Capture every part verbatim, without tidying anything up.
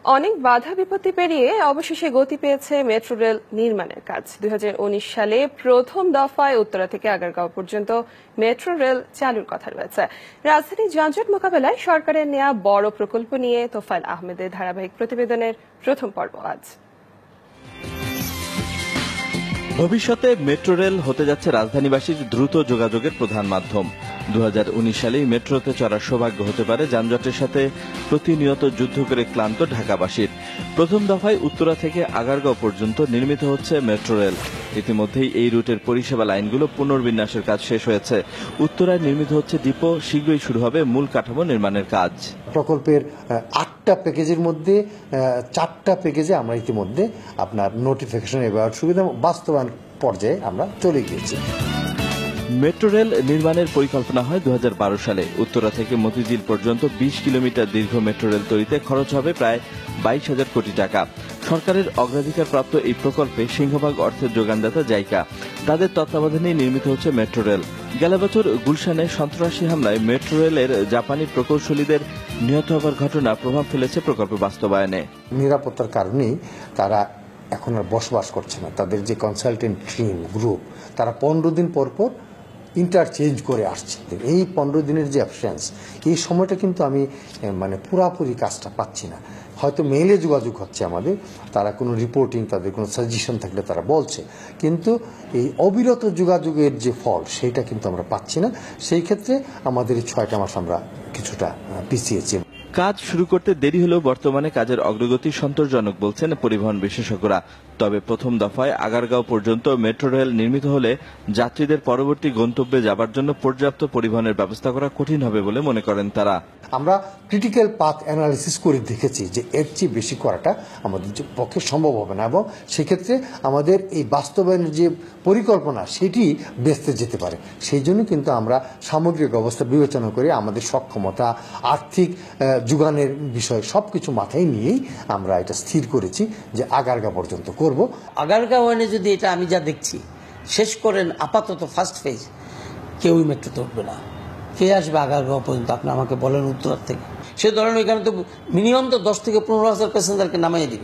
অনেক বাধা বিপত্তি পেরিয়ে অবশেষে গতি পেয়েছে মেট্রো রেল নির্মাণের কাজ। দুই হাজার উনিশ সালে প্রথম দফায় উত্তরা থেকে আগারগাঁও পর্যন্ত মেট্রো রেল চালুর কথা রয়েছে। রাজধানী যানজট মোকাবেলায় সরকারের নেওয়া বড় প্রকল্প নিয়ে তোফায়েল আহমেদের ধারাবাহিক প্রতিবেদনের প্রথম পর্ব আজ। ভবিষ্যতে মেট্রো রেল হতে যাচ্ছে রাজধানীবাসীর দ্রুত যোগাযোগের প্রধান মাধ্যম। দু হাজার উনিশ সালেই মেট্রোতে চড়ার সৌভাগ্য হতে পারে যানজটের সাথে প্রতিনিয়ত যুদ্ধ করে ক্লান্ত ঢাকাবাসীর। প্রথম দফায় উত্তরা থেকে আগারগাঁও পর্যন্ত নির্মিত হচ্ছে মেট্রো রেল। ইতিমধ্যেই এই রুটের পরিষেবা লাইনগুলো পুনর্বিন্যাসের কাজ শেষ হয়েছে। উত্তরায় নির্মিত হচ্ছে ডিপো, শীঘ্রই শুরু হবে মূল কাঠামো নির্মাণের কাজ। প্রকল্পের আটটা প্যাকেজের মধ্যে চারটা প্যাকেজে আমরা ইতিমধ্যে আপনার নোটিফিকেশন এবার সুবিধা বাস্তবায়ন পর্যায়ে আমরা চলে গিয়েছি। মেট্রো রেল নির্মাণের পরিকল্পনা হয় দু হাজার বারো সালে। উত্তরা থেকে মতিঝিল পর্যন্ত বিশ কিলোমিটার দীর্ঘ মেট্রো রেল তৈরিতে খরচ হবে প্রায় বাইশ হাজার কোটি টাকা। সরকারের অগ্রাধিকারপ্রাপ্ত এই প্রকল্পে সিংহভাগ অর্থের যোগানদাতা জাইকা। তাদের তত্ত্বাবধানেই নির্মিত হচ্ছে মেট্রো রেল। গেল বছর গুলশানে সন্ত্রাসী হামলায় মেট্রো রেলের জাপানি প্রকৌশলীদের নিহত হওয়ার ঘটনা প্রভাব ফেলেছে প্রকল্প বাস্তবায়নে। নিরাপত্তার কারণেই তারা এখন আর বসবাস করছে না। তাদের যে কনসালটেন্ট টিম গ্রুপ তারা পনেরো দিন পর পর ইন্টারচেঞ্জ করে আসছে। এই পনেরো দিনের যে অ্যাবসেন্স, এই সময়টা কিন্তু আমি মানে পুরাপুরি কাজটা পাচ্ছি না। হয়তো মেইলে যোগাযোগ হচ্ছে আমাদের, তারা কোনো রিপোর্টিং, তাদের কোনো সাজেশন থাকলে তারা বলছে, কিন্তু এই অবিরত যোগাযোগের যে ফল সেটা কিন্তু আমরা পাচ্ছি না। সেই ক্ষেত্রে আমাদের এই ছয়টা মাস আমরা কিছুটা পিছিয়েছি। কাজ শুরু করতে দেরি হলেও বর্তমানে কাজের অগ্রগতি সন্তোষজনক বলছেন পরিবহন বিশেষজ্ঞরা। তবে প্রথম দফায় আগারগাঁও পর্যন্ত মেট্রো রেল নির্মিত হলে যাত্রীদের পরবর্তী গন্তব্যে যাবার জন্য পর্যাপ্ত পরিবহনের ব্যবস্থা করা কঠিন হবে বলে মনে করেন তারা। আমরা ক্রিটিক্যাল পাথ অ্যানালিসিস করে দেখেছি যে এর চেয়ে বেশি করাটা আমাদের পক্ষে সম্ভব হবে না, এবং সেক্ষেত্রে আমাদের এই বাস্তবায়নের যে পরিকল্পনা সেটি বেঁচতে যেতে পারে। সেই জন্য কিন্তু আমরা সামগ্রিক অবস্থা বিবেচনা করে আমাদের সক্ষমতা, আর্থিক যোগানের বিষয় সবকিছু মাথায় নিয়েই আমরা এটা স্থির করেছি যে আগারগাঁও পর্যন্ত করব। আগারগাঁও এনে যদি এটা আমি যা দেখছি শেষ করেন আপাতত ফার্স্ট ফেজ, কেউই মেট্রোতে উঠবে না। কে আসবে আগারগাঁও পর্যন্ত? আপনি আমাকে বলেন উত্তরার থেকে। সে ধরেন ওইখানে তো মিনিমাম তো দশ থেকে পনেরো হাজার প্যাসেঞ্জারকে নামাই দিবে।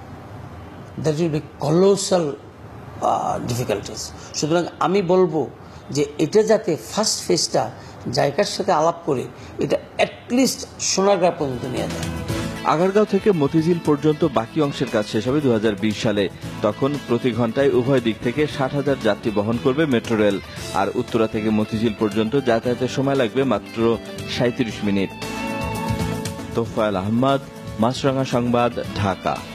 That will be colossal difficulties. সুতরাং আমি বলবো যে এটা যাতে ফার্স্ট ফেজটা জায়গার সাথে আলাপ করে এটা অ্যাটলিস্ট সোনারগাঁ পর্যন্ত নিয়ে যায়। আগারগাঁও থেকে মতিঝিল পর্যন্ত বাকি অংশের কাজ শেষ হবে দু হাজার বিশ সালে। তখন প্রতি ঘন্টায় উভয় দিক থেকে ষাট হাজার যাত্রী বহন করবে মেট্রো রেল। আর উত্তরা থেকে মতিঝিল পর্যন্ত যাতায়াতের সময় লাগবে মাত্র সাঁত্রিশ মিনিট। তোফায়েল আহমেদ, মাছরাঙা সংবাদ, ঢাকা।